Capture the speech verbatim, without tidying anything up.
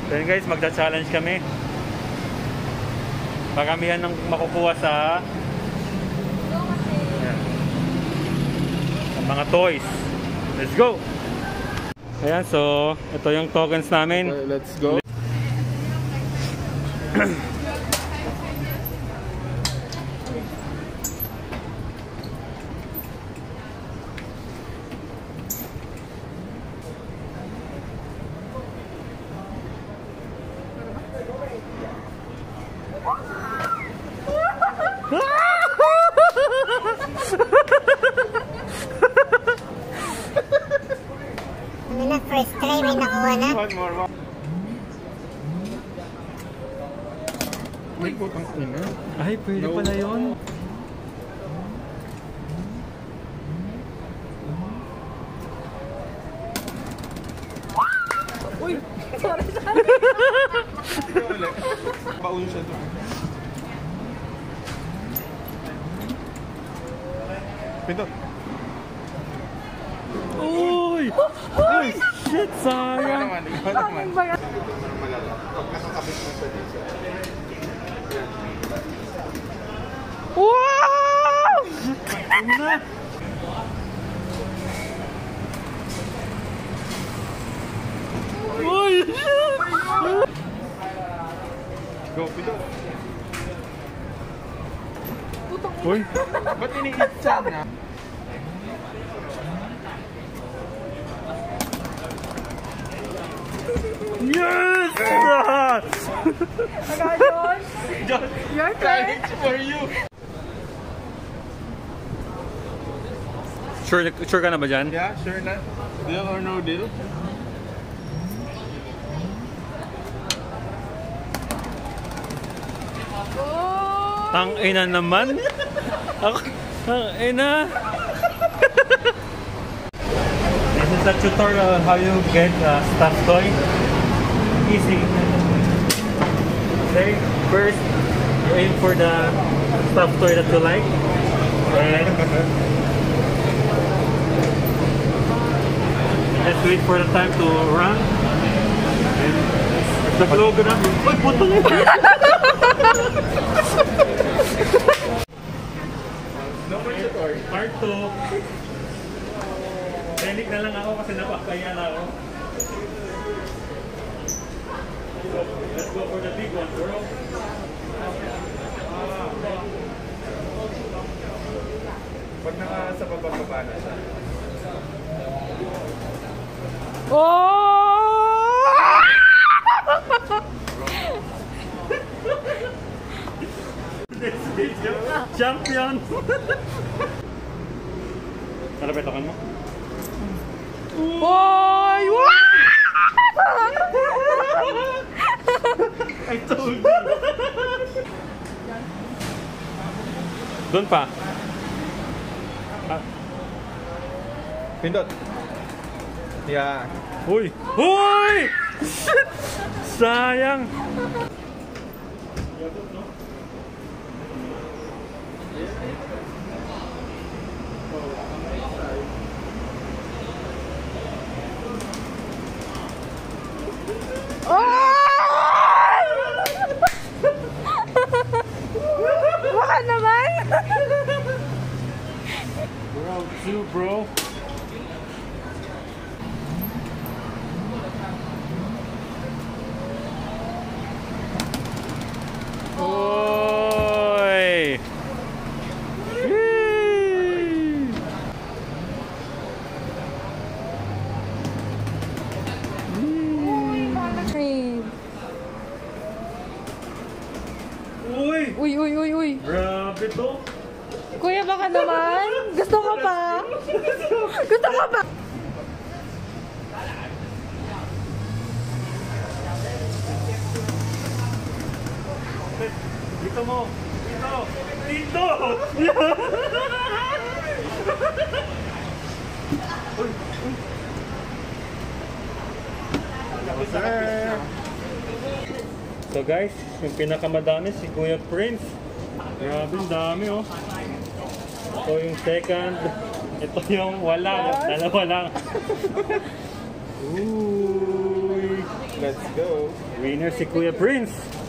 So yun guys, magcha-challenge kami. Paramihan ng makukuha sa ayan, ang mga toys. Let's go! Ayan, so ito yung tokens namin. Okay, let's go. First try, may nakuha na. One more, one. Ay, putang ina. Ay, pwede no. Pala yun. Uy! Sorry, sorry. Baon siya doon. Pinto. Uy! Uy! Shit! Sayang! Ikaw naman, ikaw naman. Pag nakakabit mo sa dito. Wow! Ano? Uy! Go, Pinto. Uy! Ba't iniit siya na? Yes! Agad yun? Your turn? For you! Sure, sure ka na ba dyan? Yeah, sure na. Deal or no deal? Oh! Tang ina naman? Ako, tang ina! This is a tutorial on how you get a stuffed toy. Easy. Okay, first you aim for the stuffed toy that you like. And just wait for the time to run. And the logo na. Uy, puto na yun! Part two. Panic na lang ako kasi napakaya na ako. Let's go for the big one, bro. Pag naka sa bababa na siya. Oh! This video, champion! Nalapitakan mo? Boy! I told you! Doon pa. Ah. Pindot. Yeah. Uy! Uy! Shit! Sayang! Baka naman! Round two, bro. Oy! Uy! Uy, uy, uy, uy. Grabe to. Kuya, baka naman? Gusto ka pa? Gusto ka pa? Dito mo. Dito. Dito. Uy, uy. So guys, yung pinakamadami si Kuya Prince. Grabe, ang dami oh. Ito yung second. Ito yung wala. Dalawa lang. Uy. Let's go. Winner si Kuya Prince.